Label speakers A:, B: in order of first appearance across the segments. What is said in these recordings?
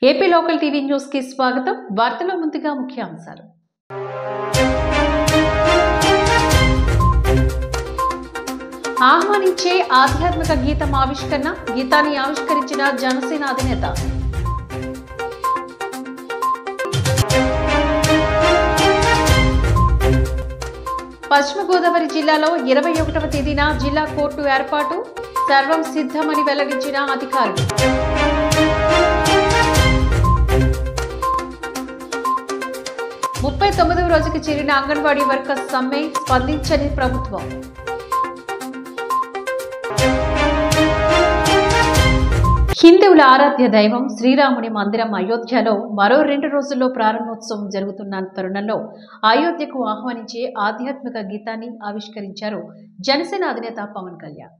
A: AP local TV news కి స్వాగతం. వార్తలో ముందుగా ముఖ్యాంశాలు. ఆహ్వానించే ఆధ్యాత్మిక గీతం ఆవిష్కరణ. గీతాన్ని ఆవిష్కరించిన జనసేన అధినేత. పశ్చిమ గోదావరి జిల్లాలో 21వ తేదీన జిల్లా కోర్టు ఏర్పాటు. సర్వం సిద్ధమని వెల్లడించిన అధికారులు. 39వ రోజుకి చేరిన అంగన్వాడీ వర్కర్స్ సమ్మె. స్పందించని ప్రభుత్వం. హిందువుల ఆరాధ్య దైవం శ్రీరాముని మందిరం అయోధ్యలో మరో 2 రోజుల్లో ప్రారంభోత్సవం జరుగుతున్న తరుణంలో అయోధ్యకు ఆహ్వానించే ఆధ్యాత్మిక గీతాన్ని ఆవిష్కరించారు జనసేన అధినేత పవన్ కళ్యాణ్.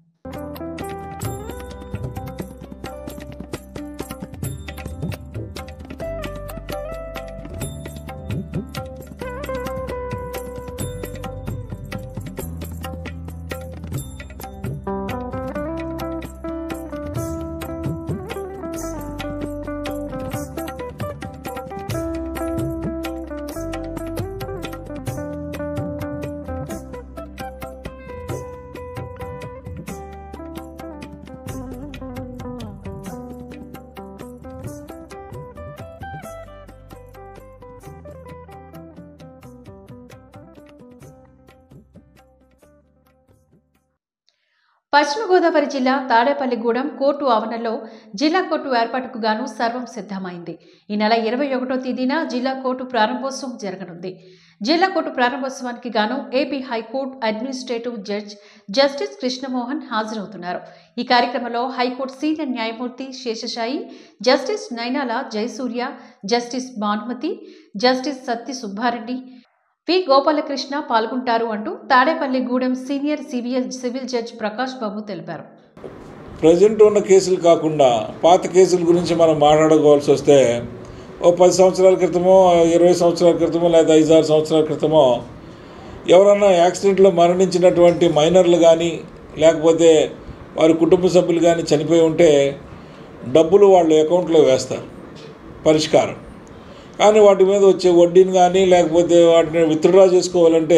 A: పశ్చిమ గోదావరి జిల్లా తాడేపల్లిగూడెం కోర్టు ఆవరణలో జిల్లా కోర్టు ఏర్పాటుకు గాను సర్వం సిద్ధమైంది. ఈ నెల 21వ తేదీన జిల్లా కోర్టు ప్రారంభోత్సవం జరగనుంది. జిల్లా కోర్టు ప్రారంభోత్సవానికి గాను AP high court administrative judge justice Krishnamohan హాజరవుతున్నారు. ఈ కార్యక్రమంలో హైకోర్టు సీనియర్ న్యాయమూర్తి Seshasai, justice Nainala Jayasurya, justice Bhanumathi, justice Satti Subbareddy, V Gopalakrishna పాల్గొంటారు అంటూ Tadepalligudem senior civil judge Prakash Babu తెలిపారు.
B: ప్రజెంట్ ఉన్న కేసులు కాకుండా పాత కేసుల గురించి మనం మాట్లాడుకోవాల్సి వస్తే ఓ 10 సంవత్సరాల క్రితమో 20 సంవత్సరాల క్రితమో లేదా 5-6 సంవత్సరాల క్రితమో ఎవరన్నా యాక్సిడెంట్లో మరణించినటువంటి మైనర్లు కానీ లేకపోతే వారి కుటుంబ సభ్యులు కానీ చనిపోయి ఉంటే డబ్బులు వాళ్ళ అకౌంట్లో వేస్తారు పరిష్కారం. కానీ వాటి మీద వచ్చే వడ్డీని కానీ లేకపోతే వాటిని విత్డ్రా చేసుకోవాలంటే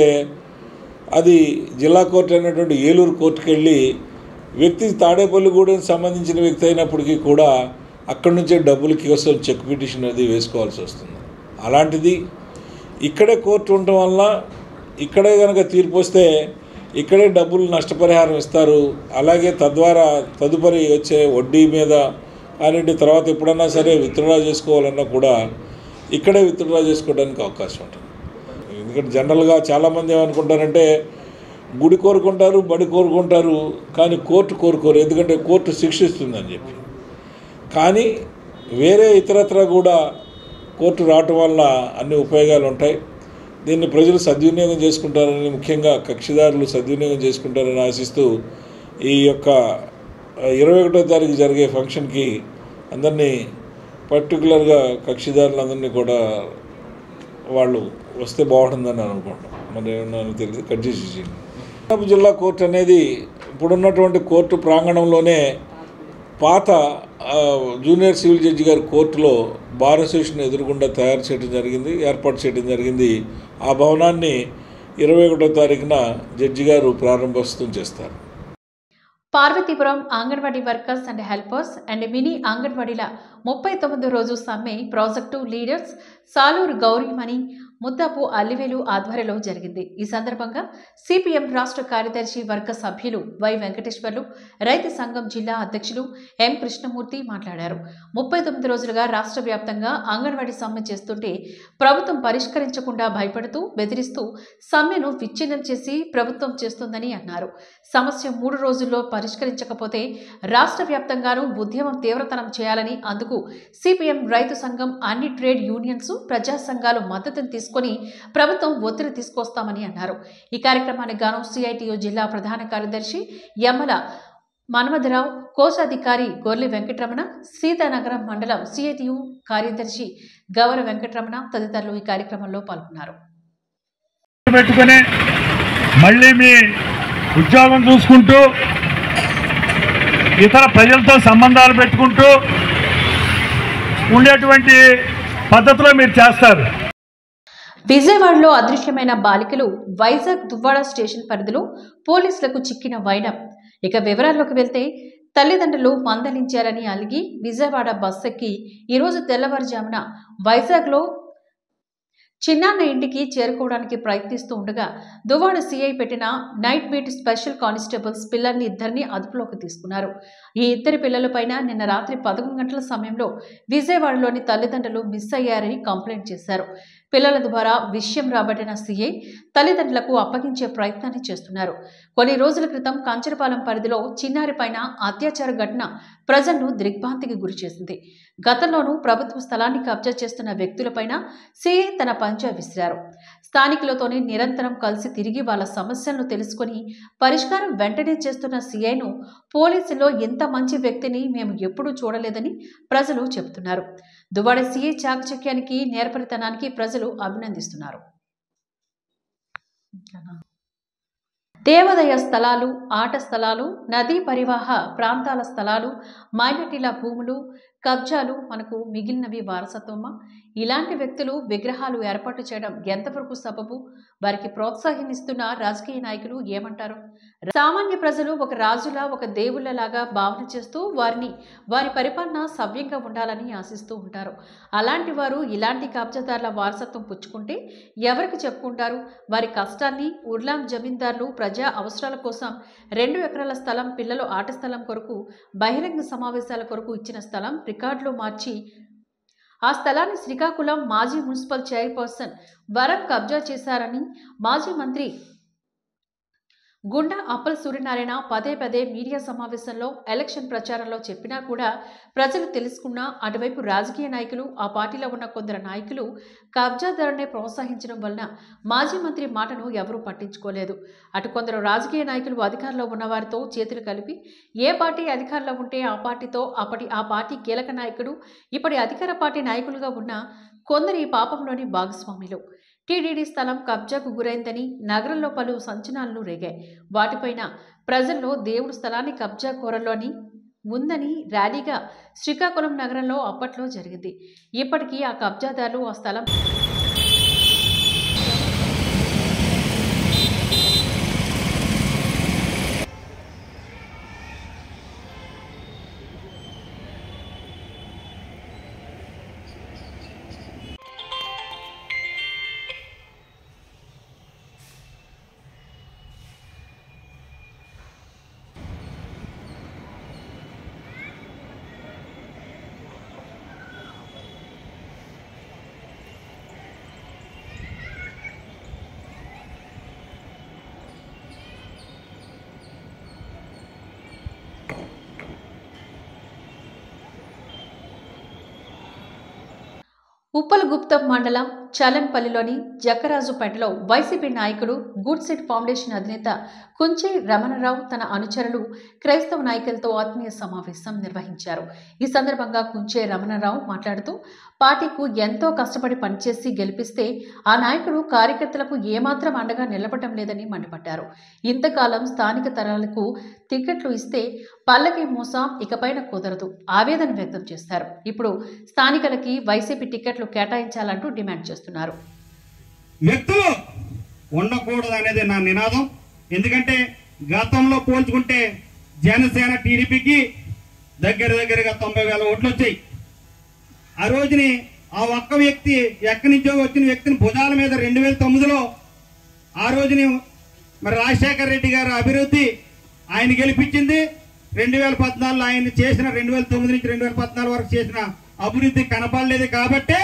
B: అది జిల్లా కోర్టు అనేటువంటి ఏలూరు కోర్టుకు వెళ్ళి వ్యక్తి తాడేపల్లిగూడెంకి సంబంధించిన వ్యక్తి అయినప్పటికీ కూడా అక్కడి నుంచే డబ్బుల కోసం చెక్ పిటిషన్ అది వేసుకోవాల్సి వస్తుంది. అలాంటిది ఇక్కడే కోర్టు ఉండటం వల్ల ఇక్కడే కనుక తీర్పు వస్తే ఇక్కడే డబ్బులు నష్టపరిహారం ఇస్తారు. అలాగే తద్వారా తదుపరి వచ్చే వడ్డీ మీద కానీ తర్వాత ఎప్పుడన్నా సరే విత్డ్రా చేసుకోవాలన్నా కూడా ఇక్కడే విత్డ్రా చేసుకోవడానికి అవకాశం ఉంటుంది. ఎందుకంటే జనరల్గా చాలామంది ఏమనుకుంటారంటే గుడి కోరుకుంటారు, బడి కోరుకుంటారు, కానీ కోర్టు కోరుకోరు. ఎందుకంటే కోర్టు శిక్షిస్తుందని చెప్పి. కానీ వేరే ఇతరత్ర కూడా కోర్టు రావటం వల్ల అన్ని ఉపయోగాలు ఉంటాయి. దీన్ని ప్రజలు సద్వినియోగం చేసుకుంటారని, ముఖ్యంగా కక్షిదారులు సద్వినియోగం చేసుకుంటారని ఆశిస్తూ ఈ యొక్క 21వ తారీఖు జరిగే ఫంక్షన్కి అందరినీ పర్టికులర్గా కక్షిదారులందరినీ కూడా వాళ్ళు వస్తే బాగుంటుందని అనుకుంటాం. మరి ఏమన్నా తెలియదు కట్ చేసి. జిల్లా కోర్టు అనేది ఇప్పుడున్నటువంటి కోర్టు ప్రాంగణంలోనే పాత జూనియర్ సివిల్ జడ్జి గారి కోర్టులో బార్ అసోసియేషన్ ఎదురుగుండా ఏర్పాటు చేయడం జరిగింది. ఆ భవనాన్ని 21వ తారీఖున జడ్జి గారు ప్రారంభోత్సవం చేస్తారు.
A: Parvathipuram anganwadi workers and helpers and mini అంగన్వాడీల 39వ రోజు సమ్మె ప్రాజెక్టు లీడర్స్ సాలూరు గౌరీమణి, ముద్దపు అల్లివేలు ఆధ్వర్యంలో జరిగింది. ఈ సందర్భంగా సిపిఎం రాష్ట్ర కార్యదర్శి వర్గ సభ్యులు వై వెంకటేశ్వర్లు, రైతు సంఘం జిల్లా అధ్యక్షులు ఎం కృష్ణమూర్తి మాట్లాడారు. 39 రోజులుగా రాష్ట్ర వ్యాప్తంగా అంగన్వాడీ సమ్మె చేస్తుంటే ప్రభుత్వం పరిష్కరించకుండా భయపడుతూ బెదిరిస్తూ సమ్మెను విచ్ఛిన్నం చేసి ప్రభుత్వం చేస్తుందని అన్నారు. సమస్య 3 రోజుల్లో పరిష్కరించకపోతే రాష్ట్ర వ్యాప్తంగానూ ఉద్యమం తీవ్రతరం చేయాలని, అందుకు సిపిఎం రైతు సంఘం అన్ని ట్రేడ్ యూనియన్స్ ప్రజా సంఘాలు మద్దతును తీసుకుని ప్రభుత్వం ఒత్తిడి తీసుకొస్తామని అన్నారు. ఈ కార్యక్రమానికి గాను సిఐటియు జిల్లా ప్రధాన కార్యదర్శి యమ్మల మన్మథరావు, కోశాధికారి గొర్లి వెంకటరమణ, సీతానగరం మండలం సిఐటియు కార్యదర్శి గౌర వెంకటరమణ తదితరులు ఈ కార్యక్రమంలో పాల్గొన్నారు.
C: మళ్ళీ మీ ఉద్యోగం చూసుకుంటూ ఇతర ప్రజలతో సంబంధాలు పెట్టుకుంటూ ఉండేటువంటి పద్ధతిలో మీరు చేస్తారు.
A: విజయవాడలో అదృశ్యమైన బాలికలు వైజాగ్ దువ్వాడ స్టేషన్ పరిధిలో పోలీసులకు చిక్కిన వైనం. ఇక వివరాల్లోకి వెళ్తే తల్లిదండ్రులు మందలించారని అలిగి విజయవాడ బస్ ఎక్కి ఈరోజు తెల్లవారుజామున వైజాగ్లో చిన్నాన్న ఇంటికి చేరుకోవడానికి ప్రయత్నిస్తూ ఉండగా దువ్వాడ సిఐ పెట్టిన నైట్ బీట్ స్పెషల్ కానిస్టేబుల్స్ పిల్లల్ని ఇద్దరిని అదుపులోకి తీసుకున్నారు. ఈ ఇద్దరి పిల్లలపైన నిన్న రాత్రి 11 గంటల సమయంలో విజయవాడలోని తల్లిదండ్రులు మిస్ అయ్యారని కంప్లైంట్ చేశారు. పిల్లల ద్వారా విషయం రాబట్టిన సిఐ తల్లిదండ్రులకు అప్పగించే ప్రయత్నాన్ని చేస్తున్నారు. కొన్ని రోజుల క్రితం కంచరపాలెం పరిధిలో చిన్నారి పైన అత్యాచార ఘటన ప్రజలను దిగ్భ్రాంతికి గురిచేసింది. గతంలోనూ ప్రభుత్వ స్థలాన్ని కబ్జా చేస్తున్న వ్యక్తులపైన సిఐ తన పంజా విసిరారు. స్థానికులతోనే నిరంతరం కలిసి తిరిగి వాళ్ళ సమస్యలను తెలుసుకుని పరిష్కారం వెంటనే చేస్తున్న సిఐను పోలీసుల్లో ఇంత మంచి వ్యక్తిని మేము ఎప్పుడూ చూడలేదని ప్రజలు చెబుతున్నారు. దువ్వాడ సిఐ చాకచక్యానికి నేర్పరితనానికి ప్రజలు అభినందిస్తున్నారు. దేవాదాయ స్థలాలు, ఆట స్థలాలు, నదీ పరివాహ ప్రాంతాల స్థలాలు, మైనారిటీల భూములు కబ్జాలు మనకు మిగిలినవి వారసత్వమా? ఇలాంటి వ్యక్తులు విగ్రహాలు ఏర్పాటు చేయడం ఎంతవరకు సబబు? వారికి ప్రోత్సాహనిస్తున్న రాజకీయ నాయకులు ఏమంటారు? సామాన్య ప్రజలు ఒక రాజులా, ఒక దేవుళ్లలాగా భావన చేస్తూ వారి పరిపాలన సవ్యంగా ఉండాలని ఆశిస్తూ ఉంటారు. అలాంటి వారు ఇలాంటి కబ్జాదారుల వారసత్వం పుచ్చుకుంటే ఎవరికి చెప్పుకుంటారు? వారి కష్టాన్ని ఉర్లాం జమీందారులు ప్రజా అవసరాల కోసం 2 ఎకరాల స్థలం, పిల్లలు ఆట స్థలం కొరకు, బహిరంగ సమావేశాల కొరకు ఇచ్చిన స్థలం రికార్డులో మార్చి ఆ స్థలాన్ని శ్రీకాకుళం మాజీ మున్సిపల్ చైర్పర్సన్ వరం కబ్జా చేశారని మాజీ మంత్రి గుండా అప్పల్ సూర్యనారాయణ పదే పదే మీడియా సమావేశంలో ఎలక్షన్ ప్రచారంలో చెప్పినా కూడా ప్రజలు తెలుసుకున్నా అటువైపు రాజకీయ నాయకులు, ఆ పార్టీలో ఉన్న కొందరు నాయకులు కబ్జాదారునే ప్రోత్సహించడం వలన మాజీ మంత్రి మాటను ఎవరూ పట్టించుకోలేదు. అటు కొందరు రాజకీయ నాయకులు అధికారంలో ఉన్నవారితో చేతులు కలిపి ఏ పార్టీ అధికారంలో ఉంటే ఆ పార్టీతో ఆ పార్టీ కీలక నాయకుడు, ఇప్పటి అధికార పార్టీ నాయకులుగా ఉన్న కొందరు ఈ పాపంలోని భాగస్వాములు. టీడీడీ స్థలం కబ్జాకు గురైందని నగరంలో పలు సంచలనాలు రేగాయి. వాటిపైన ప్రజల్లో దేవుడు స్థలాన్ని కబ్జా కోరలోని ఉందని ర్యాలీగా శ్రీకాకుళం నగరంలో అప్పట్లో జరిగింది. ఇప్పటికీ ఆ కబ్జాదారులు ఆ స్థలం ఉప్పలగుప్తం మండలం చలన్పల్లిలోని జక్కరాజుపేటలో వైసీపీ నాయకుడు గుడ్ సెట్ ఫౌండేషన్ అధినేత కుంచే రమణరావు తన అనుచరులు క్రైస్తవ నాయకులతో ఆత్మీయ సమావేశం నిర్వహించారు. ఈ సందర్భంగా కుంచే రమణరావు మాట్లాడుతూ పార్టీకు ఎంతో కష్టపడి పనిచేసి గెలిపిస్తే ఆ నాయకుడు కార్యకర్తలకు ఏమాత్రం అండగా నిలబడటం లేదని మండిపడ్డారు. ఇంతకాలం స్థానిక తరాలకు టికెట్లు ఇస్తే పల్లకి మోసం ఇకపైన కుదరదు ఆవేదన వ్యక్తం చేశారు. ఇప్పుడు స్థానికులకి వైసీపీ టికెట్లు కేటాయించాలంటూ డిమాండ్ చేస్తున్నారు.
D: వ్యక్తులు ఉండకూడదు అనేది నా నినాదం. ఎందుకంటే గతంలో పోల్చుకుంటే జనసేన టీడీపీకి దగ్గరగా 90,000 ఓట్లు వచ్చాయి. ఆ రోజుని ఆ ఒక్క వ్యక్తి ఎక్కడి నుంచో వచ్చిన వ్యక్తిని భుజాల మీద 2009లో ఆ రోజుని మరి రాజశేఖర రెడ్డి గారు అభివృద్ధి ఆయన గెలిపించింది. 2014లో ఆయన చేసిన 2009 నుంచి 2014 వరకు చేసిన అభివృద్ధి కనపడలేదు కాబట్టే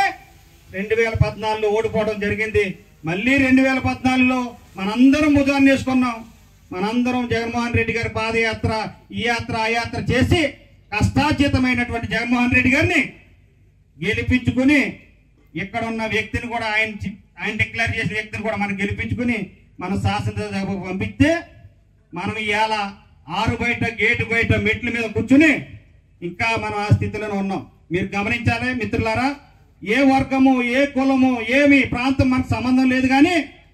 D: 2014లో ఓడిపోవడం జరిగింది. మళ్ళీ 2014లో మనందరం భుజాన్ని వేసుకున్నాం. మనందరం జగన్మోహన్ రెడ్డి గారి పాదయాత్ర, ఈ యాత్ర, ఆ యాత్ర చేసి కష్టాతీతమైనటువంటి జగన్మోహన్ రెడ్డి గారిని గెలిపించుకుని ఇక్కడ ఉన్న వ్యక్తిని కూడా ఆయన డిక్లేర్ చేసిన వ్యక్తిని కూడా మనం గెలిపించుకుని మన శాసనసభకు పంపిస్తే మనం ఇవాళ 6 బయట గేటు బయట మెట్ల మీద కూర్చుని ఇంకా మనం ఆ స్థితిలోనే ఉన్నాం. మీరు గమనించాలి మిత్రులారా, ఏ వర్గము, ఏ కులము, ఏమి ప్రాంతం మనకు సంబంధం లేదు. కానీ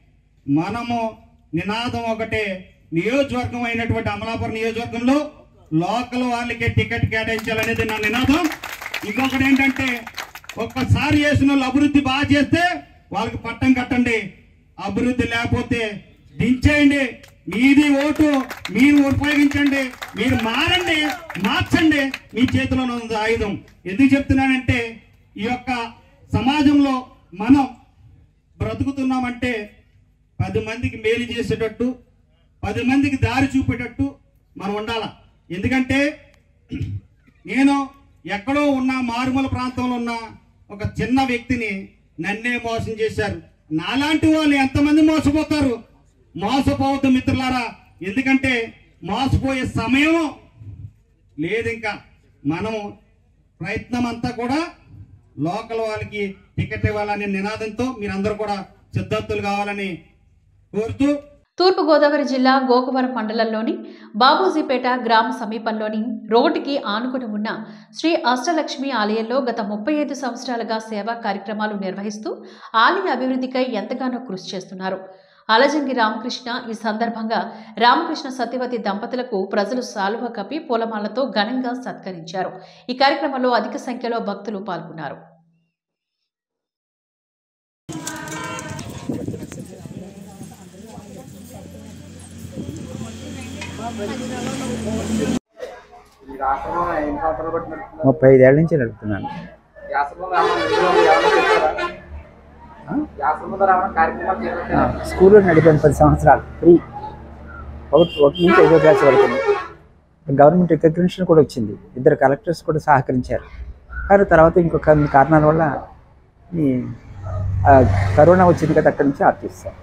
D: మనము నినాదం ఒకటే, నియోజకవర్గం అయినటువంటి అమలాపురం నియోజకవర్గంలో లోకల్ వాళ్ళకే టికెట్ కేటాయించాలనేది నా నినాదం. ఇంకొకటి ఏంటంటే ఒక్కసారి చేసిన వాళ్ళు అభివృద్ధి బాగా చేస్తే వాళ్ళకి పట్టం కట్టండి, అభివృద్ధి లేకపోతే దించేయండి. మీది ఓటు, మీరు ఉపయోగించండి, మీరు మారండి, మార్చండి. మీ చేతిలో ఉంది ఆయుధం. ఎందుకు చెప్తున్నానంటే ఈ యొక్క సమాజంలో మనం బ్రతుకుతున్నామంటే 10 మందికి మేలు చేసేటట్టు, 10 మందికి దారి చూపేటట్టు మనం ఉండాలి. ఎందుకంటే నేను ఎక్కడో ఉన్న మారుమూల ప్రాంతంలో ఉన్న ఒక చిన్న వ్యక్తిని నన్నే మోసం చేశారు. నాలాంటి వాళ్ళు ఎంతమంది మోసపోతారు? మోసపోవద్దు మిత్రులారా. ఎందుకంటే మోసపోయే సమయం లేదు. ఇంకా మనము ప్రయత్నం అంతా కూడా లోకల్ వాళ్ళకి టికెట్ ఇవ్వాలనే నినాదంతో మీరందరూ కూడా సిద్ధార్థులు కావాలని కోరుతూ,
A: తూర్పుగోదావరి జిల్లా గోకవరం మండలంలోని బాబూజీపేట గ్రామ సమీపంలోని రోడ్డుకి ఆనుకుని ఉన్న శ్రీ అష్టలక్ష్మి ఆలయంలో గత 35 సంవత్సరాలుగా సేవా కార్యక్రమాలు నిర్వహిస్తూ ఆలయ అభివృద్ధికై ఎంతగానో కృషి చేస్తున్నారు. అలజంగి రామకృష్ణ ఈ సందర్భంగా రామకృష్ణ సత్యవతి దంపతులకు ప్రజలు శాలువా కప్పి పూలమాలతో ఘనంగా సత్కరించారు. ఈ కార్యక్రమంలో అధిక సంఖ్యలో భక్తులు పాల్గొన్నారు.
E: ముప్పై 35 ఏళ్ళ నుంచి నడుపుతున్నాను. స్కూల్లో నడిపాను 10 సంవత్సరాలు ఫ్రీ, 1 నుంచి 5వ క్లాస్ వరకు. గవర్నమెంట్ రికగ్నిషన్ కూడా వచ్చింది, 2 కలెక్టర్స్ కూడా సహకరించారు. కానీ తర్వాత ఇంకొక కారణాల వల్ల ఈ కరోనా వచ్చింది కదా, అక్కడి నుంచి ఆపేస్తాను.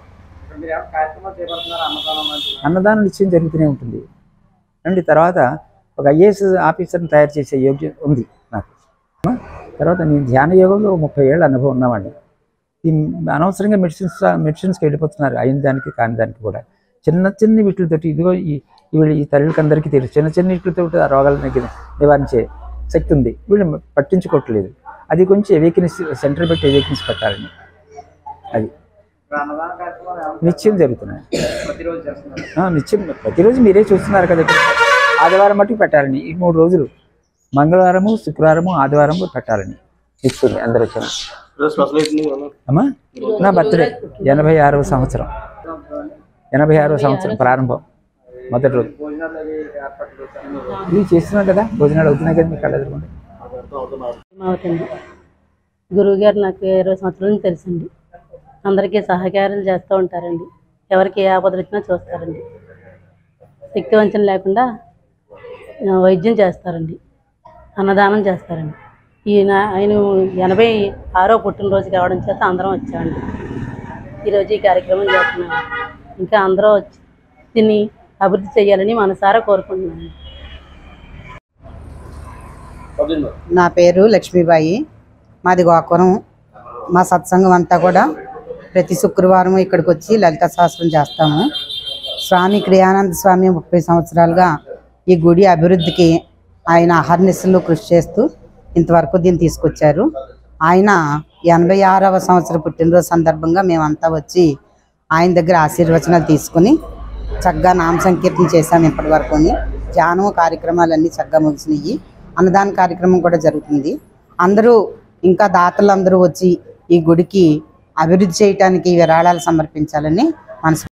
E: అన్నదానం నిత్యం జరుగుతూనే ఉంటుంది అండి. తర్వాత ఒక IAS ఆఫీసర్ని తయారు చేసే యోగ్యం ఉంది నాకు. తర్వాత నేను ధ్యాన యోగంలో 30 ఏళ్ళ అనుభవం ఉన్నవాడిని. ఈ అనవసరంగా మెడిసిన్స్కి వెళ్ళిపోతున్నారు, అయిన దానికి కాని దానికి కూడా. చిన్న వీటితోటి ఇదిగో ఈ తల్లికి అందరికీ తెలుసు, చిన్న వీటితో ఆ రోగాలను నివారించే శక్తి ఉంది. వీళ్ళు పట్టించుకోవట్లేదు. అది కొంచెం అవేకెన్స్ సెంటర్ పెట్టి అవేకెన్స్ పెట్టాలని. అది నిత్యం జరుగుతున్నాయి. నిత్యం ప్రతిరోజు మీరే చూస్తున్నారు కదా. ఆదివారం మట్టుకు పెట్టాలని, ఈ 3 రోజులు మంగళవారము, శుక్రవారము, ఆదివారము పెట్టాలని ఇస్తుంది అందరూ వచ్చిన. అమ్మా నా బర్త్డే 86వ సంవత్సరం, 86వ సంవత్సరం ప్రారంభం మొదటి రోజు. ఇవి చేస్తున్నాం కదా, భోజనాలు అవుతున్నాయి కదా మీకు ఎదురుకోండి.
F: గురువు గారు నాకు 20 సంవత్సరాల నుంచి తెలుసండి. అందరికీ సహకారాలు చేస్తూ ఉంటారండి. ఎవరికి ఏ ఆపదలు వచ్చినా చూస్తారండి. శక్తి వంచన లేకుండా వైద్యం చేస్తారండి, అన్నదానం చేస్తారండి. ఆయన 86వ పుట్టినరోజు కావడం చేత అందరం వచ్చామండి. ఈరోజు ఈ కార్యక్రమం చేస్తున్నాము. ఇంకా అందరూ వచ్చి దీన్ని అభివృద్ధి చేయాలని మనసారా కోరుకుంటున్నాను.
G: నా పేరు లక్ష్మీబాయి, మాది గోకవరం. మా సత్సంగం అంతా కూడా ప్రతి శుక్రవారం ఇక్కడికి వచ్చి లలిత శాస్త్రం చేస్తాము. స్వామి క్రియానంద స్వామి 30 సంవత్సరాలుగా ఈ గుడి అభివృద్ధికి ఆయన అహర్నిశలు కృషి చేస్తూ ఇంతవరకు దీన్ని తీసుకొచ్చారు. ఆయన 86వ సంవత్సరం పుట్టినరోజు సందర్భంగా మేమంతా వచ్చి ఆయన దగ్గర ఆశీర్వచనాలు తీసుకుని చక్కగా నామ సంకీర్తన చేశాము. ఇప్పటి వరకు ధ్యానం కార్యక్రమాలన్నీ చక్కగా ముగిసినాయి. అన్నదాన కార్యక్రమం కూడా జరుగుతుంది. అందరూ ఇంకా దాతలందరూ వచ్చి ఈ గుడికి అభివృద్ధి చేయడానికి విరాళాలు సమర్పించాలని మనసు.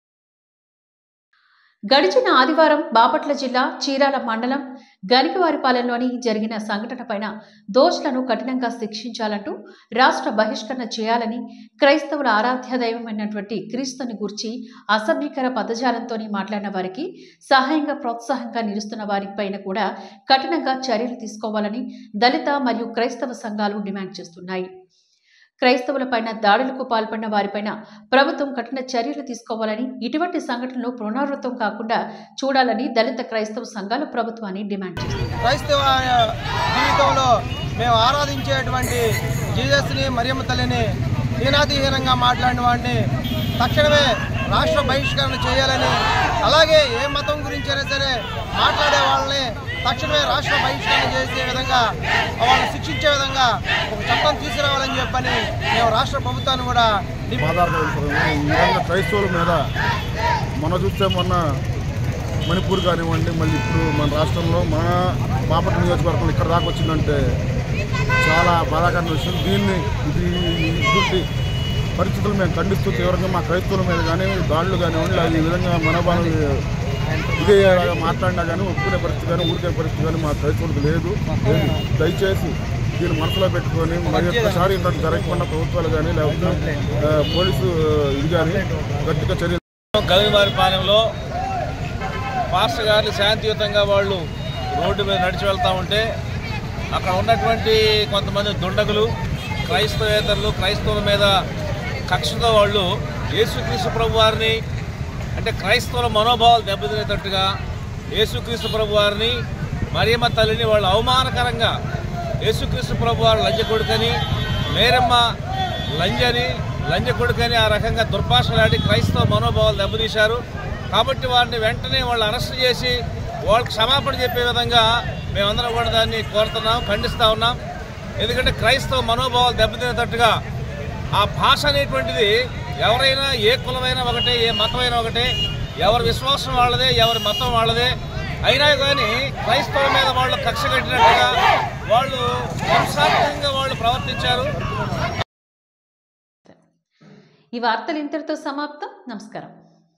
A: గడిచిన ఆదివారం బాపట్ల జిల్లా చీరాల మండలం గనికవారిపాలెంలోని జరిగిన సంఘటనపైన దోషులను కఠినంగా శిక్షించాలంటూ రాష్ట్ర బహిష్కరణ చేయాలని క్రైస్తవుల ఆరాధ్య దైవమైనటువంటి క్రీస్తుని గూర్చి అసభ్యకర పదజాలంతో మాట్లాడిన వారికి సహాయంగా ప్రోత్సాహంగా నిలుస్తున్న వారిపైన కూడా కఠినంగా చర్యలు తీసుకోవాలని దళిత మరియు క్రైస్తవ సంఘాలు డిమాండ్ చేస్తున్నాయి. క్రైస్తవులపైన దాడులకు పాల్పడిన వారిపైన ప్రభుత్వం కఠిన చర్యలు తీసుకోవాలని, ఇటువంటి సంఘటనలు పునరావృతం కాకుండా చూడాలని దళిత క్రైస్తవ సంఘాలు ప్రభుత్వాన్ని డిమాండ్ చేస్తున్నారు.
H: క్రైస్తవ జీవితంలో మేము ఆరాధించేటువంటి జీసస్ని, మరియమ్మ తల్లిని హీనాతిహీనంగా మాట్లాడిన వాడిని తక్షణమే రాష్ట్ర బహిష్కరణ చేయాలని, అలాగే ఏ మతం గురించి అయినా సరే మాట్లాడే వాళ్ళని తక్షణమే రాష్ట్ర బహిష్కరణ చేసే విధంగా, వాళ్ళని శిక్షించే విధంగా ఒక చట్టం తీసుకురావాలని చెప్పని మేము రాష్ట్ర ప్రభుత్వాన్ని కూడా
I: క్రైస్తవుల మీద మొన్న మణిపూర్ కానివ్వండి, మళ్ళీ ఇప్పుడు మన రాష్ట్రంలో బాపట్ల నియోజకవర్గంలో ఇక్కడ దాకా వచ్చిందంటే చాలా బాధాకరమైన విషయం. దీన్ని ఇటువంటి పరిస్థితులు మేము ఖండిస్తూ తీవ్రంగా మా క్రైస్తవుల మీద కానీ దాడులు కానివ్వండి ఈ విధంగా మనోభావం ఇదే మాట్లాడినా కానీ ఒప్పుకునే పరిస్థితి కానీ ఊరికే పరిస్థితి కానీ మా క్రైస్తవులకు లేదు. దయచేసి దీన్ని మనసులో పెట్టుకొని మరి ఒక్కసారి ఇట్లాంటి జరగకుండా ప్రభుత్వాలు కానీ లేకపోతే పోలీసు ఇది కానీ గట్టిగా చర్యలు.
J: గవివారిపాలెంలో పాస్టర్ గారిని శాంతియుతంగా వాళ్ళు రోడ్డు మీద నడిచి వెళ్తూ ఉంటే అక్కడ ఉన్నటువంటి కొంతమంది దుండగులు క్రైస్తవేతరులు క్రైస్తవుల మీద కక్షతో వాళ్ళు యేసుక్రీస్తు ప్రభు వారిని అంటే క్రైస్తవుల మనోభావాలు దెబ్బతినేటట్టుగా యేసుక్రీస్తు ప్రభు వారిని మరియమ్మ తల్లిని వాళ్ళు అవమానకరంగా యేసుక్రీస్తు ప్రభు వారు లంజ కొడుకని మేరమ్మ లంజ కొడుకని ఆ రకంగా దుర్భాషలాడి క్రైస్తవ మనోభావాలు దెబ్బతీశారు. కాబట్టి వారిని వెంటనే వాళ్ళు అరెస్ట్ చేసి వాళ్ళకి క్షమాపణ చెప్పే విధంగా మేమందరం కూడా దాన్ని కోరుతున్నాం, ఖండిస్తూ ఉన్నాం. ఎందుకంటే క్రైస్తవ మనోభావాలు దెబ్బతినేటట్టుగా ఆ భాష అనేటువంటిది ఎవరైనా ఏ కులమైనా ఒకటే ఏ మతమైనా ఒకటే ఎవరి విశ్వాసం వాళ్ళదే ఎవరి మతం వాళ్ళదే అయినా కానీ క్రైస్తవుల మీద వాళ్ళు కక్ష కట్టినట్టుగా వాళ్ళు హింసాత్మకంగా వాళ్ళు ప్రవర్తించారు.
A: ఈ వార్తలు ఇంతటితో సమాప్తం. నమస్కారం.